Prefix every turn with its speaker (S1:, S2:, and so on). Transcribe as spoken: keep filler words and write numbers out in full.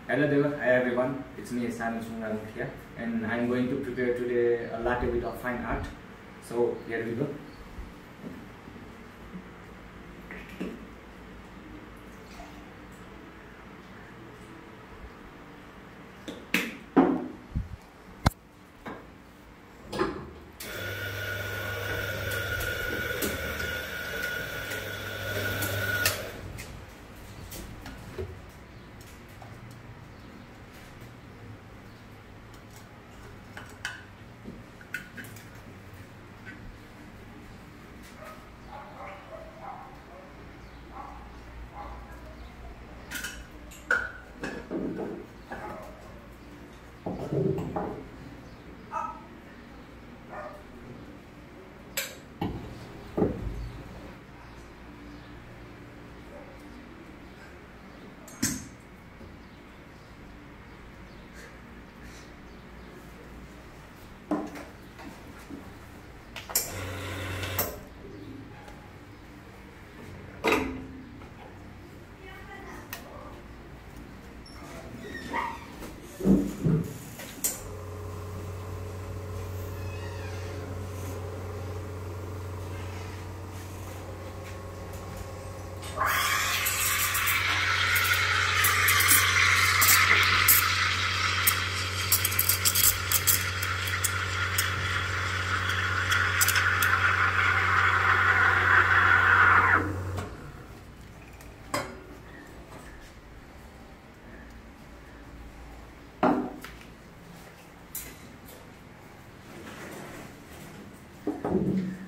S1: Hello there, hi everyone, it's me Simon Sungal here, and I'm going to prepare today a latte with a fine art. So here we go.
S2: Thank you.